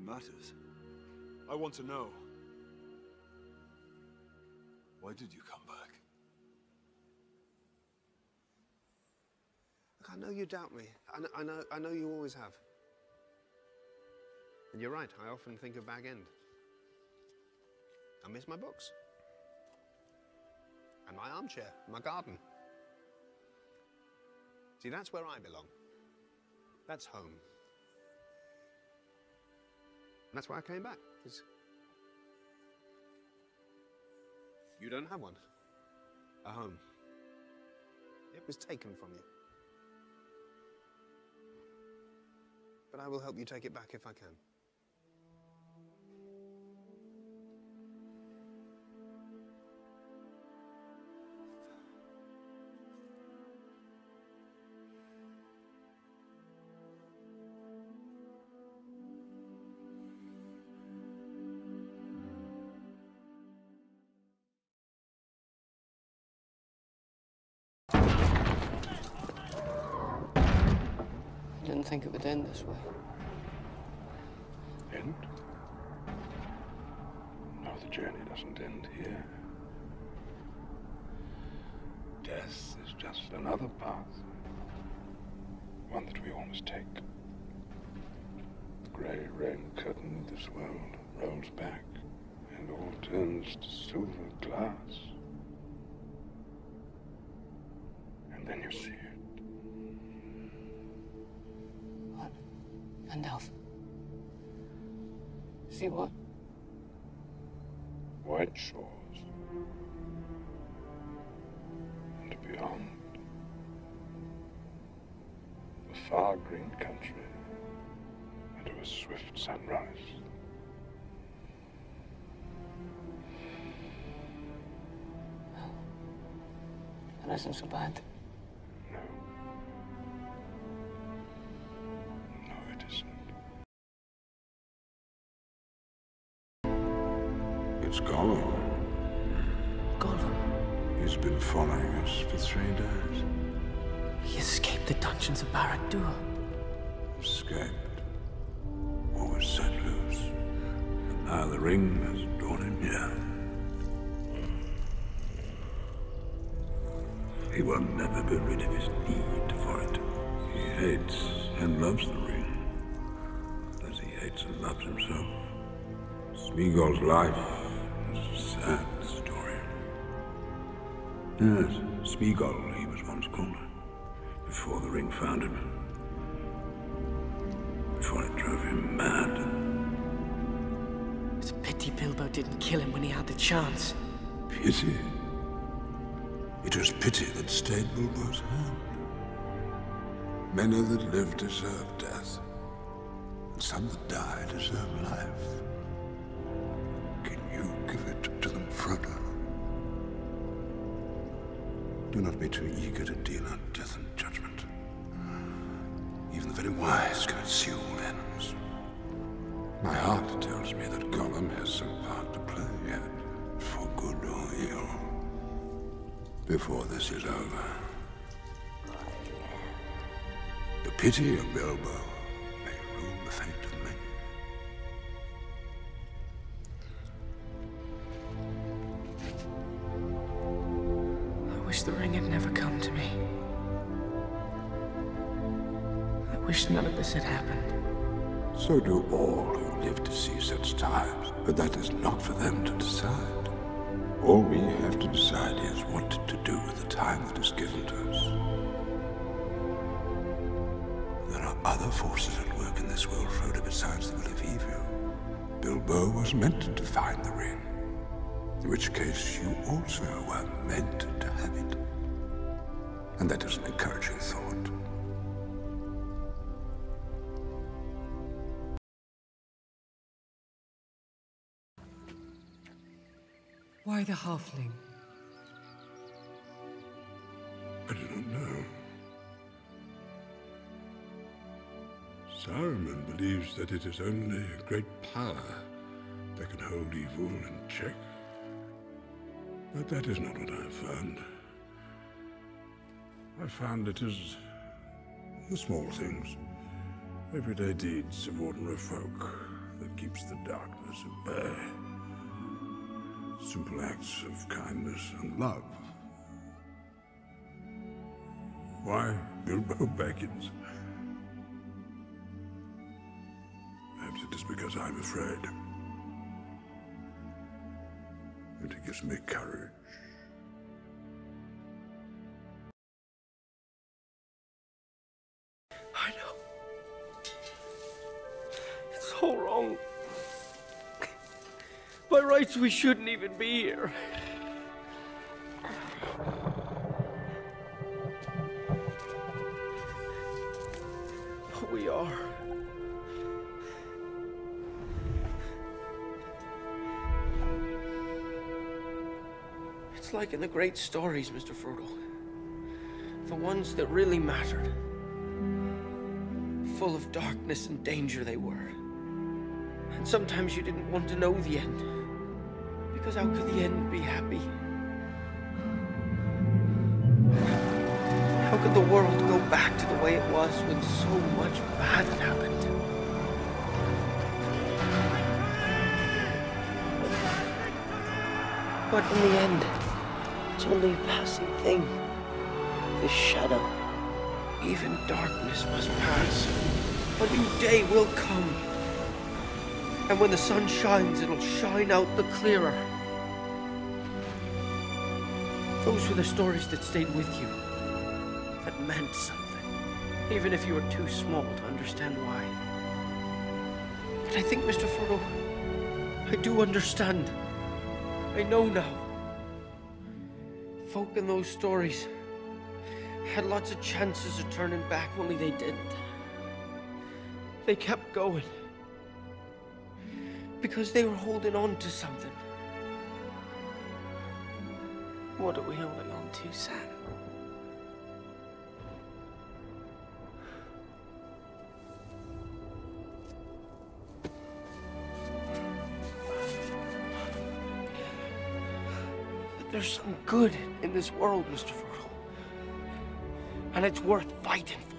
matters. I want to know. Why did you come back? Look, I know you doubt me. I know you always have. And you're right, I often think of Bag End. I miss my books. And my armchair, my garden. See, that's where I belong. That's home. And that's why I came back, because you don't have one. A home. It was taken from you. But I will help you take it back if I can. I didn't think it would end this way. End? No, the journey doesn't end here. Death is just another path. One that we all must take. The grey rain curtain of this world rolls back, and all turns to silver glass. And then you see it. What? Gandalf. See what? White shores. And beyond. A far green country. And a swift sunrise. Well, that isn't so bad. No. No, it isn't. It's Gollum. Gollum. He's been following us for 3 days. He escaped the dungeons of Barad-dûr. Escaped. Or was set loose. And now the ring has drawn him here. He will never be rid of his need for it. He hates and loves the ring. As he hates and loves himself. Smeagol's life is a sad story. Yes, Smeagol, he was once called. Before the ring found him. Before it drove him mad. It's a pity Bilbo didn't kill him when he had the chance. Pity? It was pity that stayed Bilbo's hand. Many that live deserve death. And some that die deserve life. Can you give it to them, Frodo? Do not be too eager to deal out death and judgment. Even the very wise can eschew ends. My heart tells me that Gollum has some part to play yet, for good or ill, before this is over. The pity of Bilbo may rule the fate of men. I wish the ring had never come to me. I wish none of this had happened. So do all who live to see such times, but that is not for them to decide. All we have to decide is what to do with the time that is given to us. There are other forces at work in this world, Frodo, besides the will of evil. Bilbo was meant to find the ring, in which case you also were meant to have it. And that is an encouraging thought. Why the halfling? I do not know. Saruman believes that it is only a great power that can hold evil in check. But that is not what I have found. I found it is the small things, everyday deeds of ordinary folk, that keeps the darkness at bay. Simple acts of kindness and love. Why Bilbo Baggins? Perhaps it is because I'm afraid. It gives me courage. I know. It's all wrong. By rights, we shouldn't even be here. But we are. It's like in the great stories, Mr. Frodo. The ones that really mattered. Full of darkness and danger they were. And sometimes you didn't want to know the end. Because how could the end be happy? How could the world go back to the way it was when so much bad had happened? But in the end, it's only a passing thing. This shadow. Even darkness must pass. A new day will come. And when the sun shines, it'll shine out the clearer. Those were the stories that stayed with you. That meant something. Even if you were too small to understand why. But I think, Mr. Frodo, I do understand. I know now. Folk in those stories had lots of chances of turning back, only they didn't. They kept going. Because they were holding on to something. What are we holding on to, Sam? But there's some good in this world, Mr. Frodo. And it's worth fighting for.